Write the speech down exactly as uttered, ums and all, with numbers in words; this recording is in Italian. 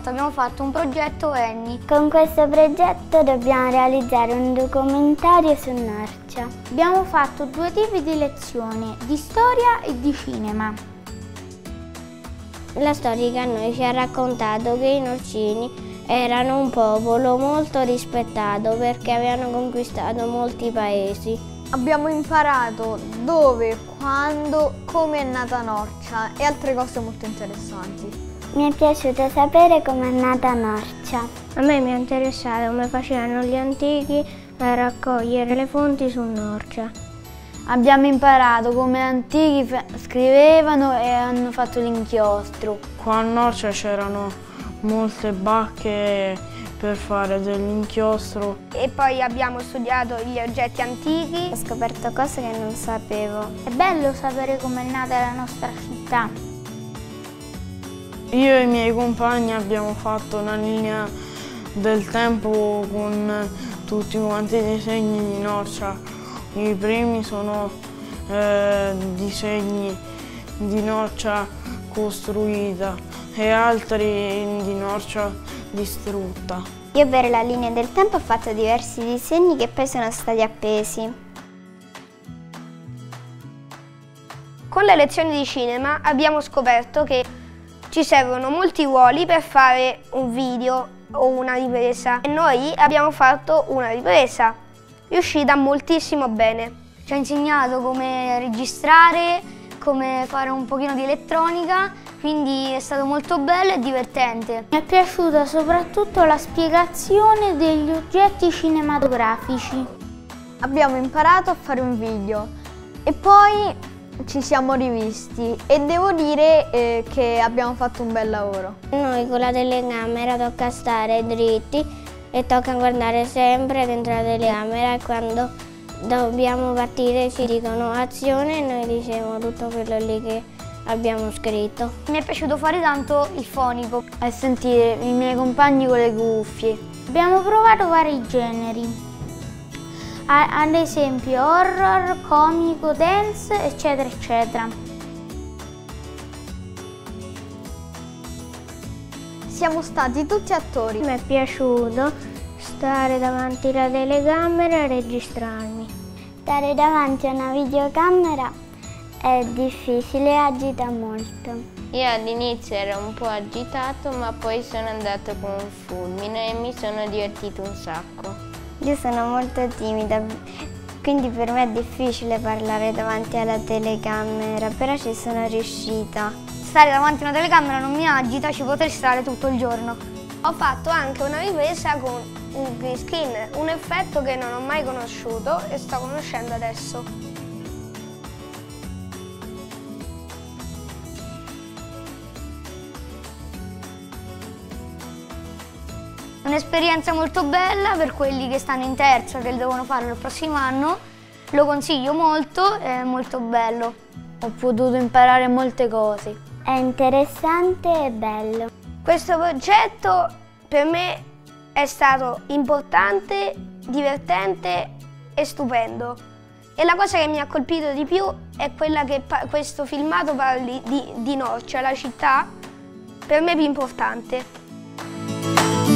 volta abbiamo fatto un progetto Annie. Con questo progetto dobbiamo realizzare un documentario su Norcia. Abbiamo fatto due tipi di lezioni, di storia e di cinema. La storica a noi ci ha raccontato che i norcini erano un popolo molto rispettato perché avevano conquistato molti paesi. Abbiamo imparato dove, quando, come è nata Norcia e altre cose molto interessanti. Mi è piaciuto sapere come è nata Norcia. A me mi è interessato come facevano gli antichi a raccogliere le fonti su Norcia. Abbiamo imparato come antichi scrivevano e hanno fatto l'inchiostro. Qua a Norcia c'erano molte bacche per fare dell'inchiostro. E poi abbiamo studiato gli oggetti antichi. Ho scoperto cose che non sapevo. È bello sapere com'è nata la nostra città. Io e i miei compagni abbiamo fatto una linea del tempo con tutti quanti i disegni di Norcia. I primi sono eh, disegni di Norcia costruita e altri di Norcia distrutta. Io per la linea del tempo ho fatto diversi disegni che poi sono stati appesi. Con le lezioni di cinema abbiamo scoperto che ci servono molti ruoli per fare un video o una ripresa e noi abbiamo fatto una ripresa, riuscita moltissimo bene. Ci ha insegnato come registrare, come fare un pochino di elettronica, quindi è stato molto bello e divertente. Mi è piaciuta soprattutto la spiegazione degli oggetti cinematografici. Abbiamo imparato a fare un video e poi ci siamo rivisti e devo dire eh, che abbiamo fatto un bel lavoro. Noi con la telecamera tocca stare dritti e tocca guardare sempre dentro la telecamera e quando dobbiamo partire ci dicono azione e noi diciamo tutto quello lì che abbiamo scritto. Mi è piaciuto fare tanto il fonico e sentire i miei compagni con le cuffie. Abbiamo provato vari generi, ad esempio horror, comico, dance, eccetera eccetera. Siamo stati tutti attori. Mi è piaciuto stare davanti alla telecamera e registrarmi. Stare davanti a una videocamera è difficile e agita molto. Io all'inizio ero un po' agitato, ma poi sono andato con un fulmine e mi sono divertito un sacco. Io sono molto timida, quindi per me è difficile parlare davanti alla telecamera, però ci sono riuscita. Stare davanti a una telecamera non mi agita, ci potrei stare tutto il giorno. Ho fatto anche una ripresa con un green screen, un effetto che non ho mai conosciuto e sto conoscendo adesso. Un'esperienza molto bella per quelli che stanno in terza, che devono farlo il prossimo anno. Lo consiglio molto, è molto bello. Ho potuto imparare molte cose. È interessante e bello. Questo progetto per me è stato importante, divertente e stupendo. E la cosa che mi ha colpito di più è quella che questo filmato parli di, di Norcia, la città per me più importante.